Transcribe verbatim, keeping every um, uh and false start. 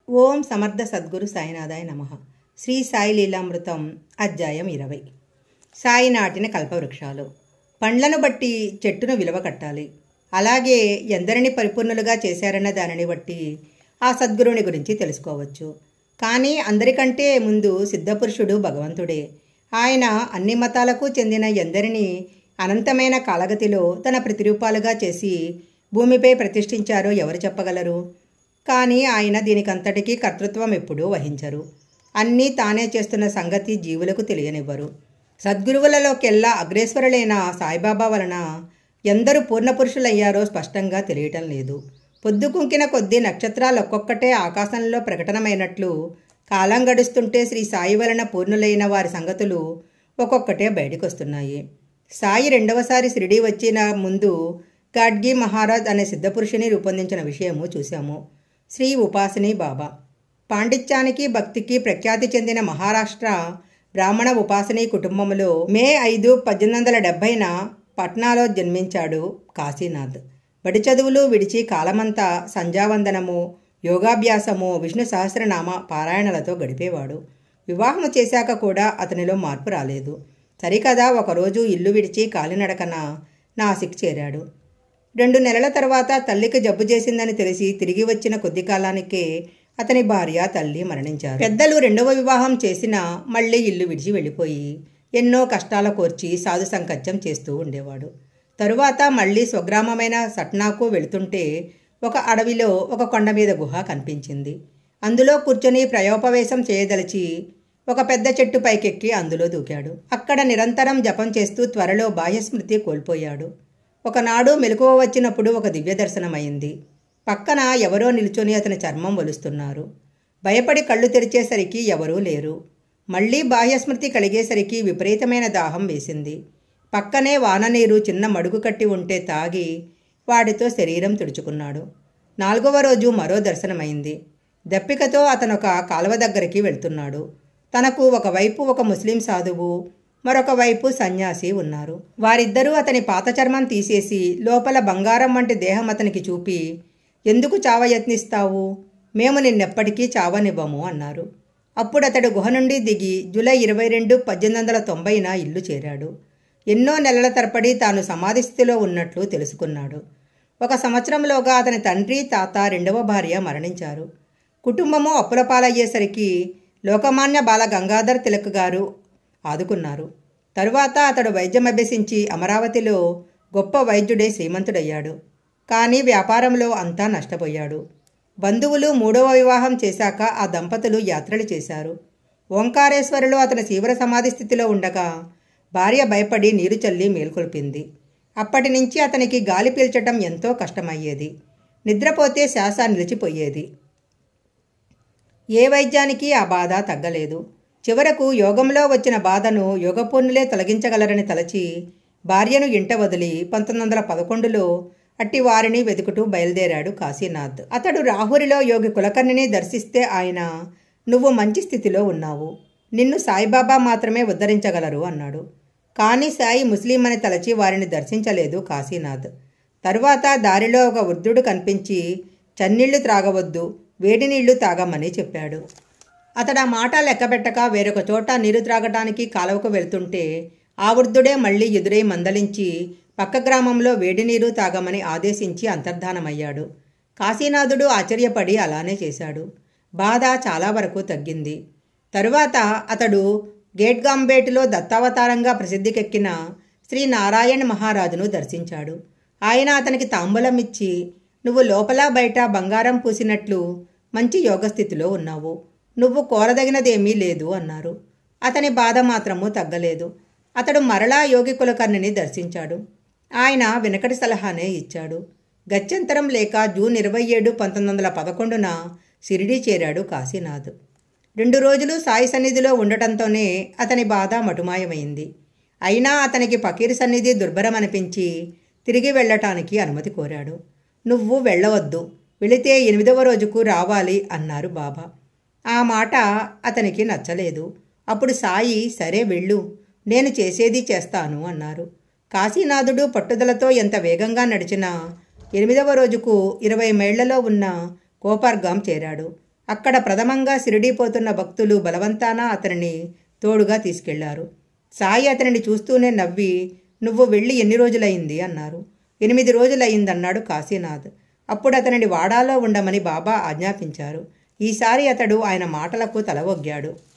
ఓం సమర్థ సద్గురు సాయినాథాయ నమః. శ్రీ సాయి లీలామృతం అధ్యాయం ఇరవై. సాయి నాటిన కల్పవృక్షాలు. పండ్లను బట్టి చెట్టును విలువ కట్టాలి. అలాగే ఎందరిని పరిపూర్ణులుగా చేశారన్న దానిని బట్టి ఆ సద్గురుని గురించి తెలుసుకోవచ్చు. కానీ అందరికంటే ముందు సిద్ధపురుషుడు భగవంతుడే. ఆయన అన్ని మతాలకు చెందిన ఎందరిని అనంతమైన కాలగతిలో తన ప్రతిరూపాలుగా చేసి భూమిపై ప్రతిష్ఠించారో ఎవరు చెప్పగలరు? కానీ ఆయన దీనికంతటికీ కర్తృత్వం ఎప్పుడూ వహించరు. అన్నీ తానే చేస్తున్న సంగతి జీవులకు తెలియనివ్వరు. సద్గురువులలోకెల్లా అగ్రేశ్వరులైన సాయిబాబా వలన ఎందరు పూర్ణపురుషులయ్యారో స్పష్టంగా తెలియటం లేదు. పొద్దుకుంకిన కొద్దీ నక్షత్రాలు ఒక్కొక్కటే ఆకాశంలో ప్రకటనమైనట్లు కాలం గడుస్తుంటే శ్రీ సాయి వలన పూర్ణులైన వారి సంగతులు ఒక్కొక్కటే బయటకొస్తున్నాయి. సాయి రెండవసారి షిరిడీ వచ్చిన ముందు గాడ్గి మహారాజ్ అనే సిద్ధపురుషుని రూపొందించిన విషయము చూశాము. శ్రీ ఉపాసిని బాబా పాండిత్యానికి భక్తికి ప్రఖ్యాతి చెందిన మహారాష్ట్ర బ్రాహ్మణ ఉపాసనీ కుటుంబంలో మే ఐదు పద్దెనిమిది వందల డెబ్బైన పట్నాలో జన్మించాడు కాశీనాథ్. బడి చదువులు విడిచి కాలమంతా సంధ్యావందనము, యోగాభ్యాసము, విష్ణు సహస్రనామ పారాయణలతో గడిపేవాడు. వివాహము చేశాక కూడా అతనిలో మార్పు రాలేదు. సరికదా ఒకరోజు ఇల్లు విడిచి కాలినడకన నాసిక్ చేరాడు. రెండు నెలల తర్వాత తల్లికి జబ్బు చేసిందని తెలిసి తిరిగి వచ్చిన కొద్ది కాలానికే అతని భార్య తల్లి మరణించారు. పెద్దలు రెండవ వివాహం చేసినా మళ్ళీ ఇల్లు విడిచి వెళ్ళిపోయి ఎన్నో కష్టాల కోర్చి సాధు సంకత్యం చేస్తూ ఉండేవాడు. తరువాత మళ్ళీ స్వగ్రామమైన సట్నాకు వెళుతుంటే ఒక అడవిలో ఒక కొండ మీద గుహ కనిపించింది. అందులో కూర్చొని ప్రయోపవేశం చేయదలిచి ఒక పెద్ద చెట్టు పైకెక్కి అందులో దూకాడు. అక్కడ నిరంతరం జపం చేస్తూ త్వరలో బాహ్యస్మృతి కోల్పోయాడు. ఒకనాడు మెలకువ వచ్చినప్పుడు ఒక దివ్య దర్శనమైంది. పక్కన ఎవరో నిల్చొని అతని చర్మం ఒలుస్తున్నారు. భయపడి కళ్ళు తెరిచేసరికి ఎవరూ లేరు. మళ్లీ బాహ్యస్మృతి కలిగేసరికి విపరీతమైన దాహం వేసింది. పక్కనే వాననీరు చిన్న మడుగు కట్టి ఉంటే తాగి వాటితో శరీరం తుడుచుకున్నాడు. నాలుగవ రోజు మరో దర్శనమైంది. దప్పికతో అతనొక కాలువ దగ్గరికి వెళ్తున్నాడు. తనకు ఒకవైపు ఒక ముస్లిం సాధువు, మరొక వైపు సన్యాసి ఉన్నారు. వారిద్దరూ అతని పాత చర్మం తీసేసి లోపల బంగారం వంటి దేహం అతనికి చూపి, ఎందుకు చావ యత్నిస్తావు? మేము నిన్నెప్పటికీ చావనివ్వము అన్నారు. అప్పుడు అతడు గుహ నుండి దిగి జూలై ఇరవై రెండు పద్దెనిమిది వందల తొంభైన ఇల్లు చేరాడు. ఎన్నో నెలల తరబడి తాను సమాధి స్థితిలో ఉన్నట్లు తెలుసుకున్నాడు. ఒక సంవత్సరంలోగా అతని తండ్రి, తాత, రెండవ భార్య మరణించారు. కుటుంబము అప్పుల పాలయ్యేసరికి లోకమాన్య బాల గంగాధర్ తిలక్ గారు ఆదుకున్నారు. తరువాత అతడు వైద్యం అభ్యసించి అమరావతిలో గొప్ప వైద్యుడే శ్రీమంతుడయ్యాడు. కానీ వ్యాపారంలో అంతా నష్టపోయాడు. బంధువులు మూడవ వివాహం చేశాక ఆ దంపతులు యాత్రలు చేశారు. ఓంకారేశ్వరులో అతని తీవ్ర సమాధి స్థితిలో ఉండగా భార్య భయపడి నీరు చల్లి మేల్కొల్పింది. అప్పటి నుంచి అతనికి గాలి పీల్చటం ఎంతో కష్టమయ్యేది. నిద్రపోతే శ్వాస నిలిచిపోయేది. ఏ వైద్యానికి ఆ బాధ తగ్గలేదు. చివరకు యోగంలో వచ్చిన బాధను యోగపూర్ణులే తొలగించగలరని తలచి భార్యను ఇంట వదిలి పంతొమ్మిది వందల పదకొండులో అట్టి వారిని వెతుకుతూ బయలుదేరాడు కాశీనాథ్. అతడు రాహురిలో యోగి కులకర్ణిని దర్శిస్తే ఆయన, నువ్వు మంచి స్థితిలో ఉన్నావు, నిన్ను సాయిబాబా మాత్రమే ఉద్ధరించగలరు అన్నాడు. కానీ సాయి ముస్లిం అని తలచి వారిని దర్శించలేదు కాశీనాథ్. తరువాత దారిలో ఒక వృద్ధుడు కనిపించి చన్నీళ్లు త్రాగవద్దు, వేడి నీళ్లు తాగమని చెప్పాడు. అతడు ఆ మాట లెక్కబెట్టక వేరొక చోట నీరు త్రాగటానికి కాలువకు వెళ్తుంటే ఆ వృద్ధుడే మళ్లీ ఎదురై మందలించి పక్క గ్రామంలో వేడి నీరు తాగమని ఆదేశించి అంతర్ధానమయ్యాడు. కాశీనాథుడు ఆశ్చర్యపడి అలానే చేశాడు. బాధ చాలా వరకు తగ్గింది. తరువాత అతడు గేట్గాంబేటులో దత్తావతారంగా ప్రసిద్ధికెక్కిన శ్రీ నారాయణ మహారాజును దర్శించాడు. ఆయన అతనికి తాంబూలం ఇచ్చి, నువ్వు లోపల బయట బంగారం పూసినట్లు మంచి యోగస్థితిలో ఉన్నావు, నువ్వు కోరదగినదేమీ లేదు అన్నారు. అతని బాధ మాత్రము తగ్గలేదు. అతడు మరలా యోగి కులకర్ణిని దర్శించాడు. ఆయన వెనకటి సలహానే ఇచ్చాడు. గత్యంతరం లేక జూన్ ఇరవై ఏడు పంతొమ్మిది వందల పదకొండున షిరిడీ చేరాడు కాశీనాథ్. రెండు రోజులు సాయి సన్నిధిలో ఉండటంతోనే అతని బాధ మటుమాయమైంది. అయినా అతనికి ఫకీర్ సన్నిధి దుర్భరమనిపించి తిరిగి వెళ్లటానికి అనుమతి కోరాడు. నువ్వు వెళ్ళవద్దు, వెళితే ఎనిమిదవ రోజుకు రావాలి అన్నారు బాబా. ఆ మాట అతనికి నచ్చలేదు. అప్పుడు సాయి, సరే వెళ్ళు, నేను చేసేది చేస్తాను అన్నారు. కాశీనాథుడు పట్టుదలతో ఎంత వేగంగా నడిచినా ఎనిమిదవ రోజుకు ఇరవై మైళ్లలో ఉన్న కోపర్గాం చేరాడు. అక్కడ ప్రథమంగా షిరిడీపోతున్న భక్తులు బలవంతాన అతనిని తోడుగా తీసుకెళ్లారు. సాయి అతనిని చూస్తూనే నవ్వి, నువ్వు వెళ్ళి ఎన్ని రోజులైంది అన్నారు. ఎనిమిది రోజులయ్యిందన్నాడు కాశీనాథ్. అప్పుడు అతనిని వాడాలో ఉండమని బాబా ఆజ్ఞాపించారు. ఈసారి అతడు ఆయన మాటలకు తల ఒగ్గాడు.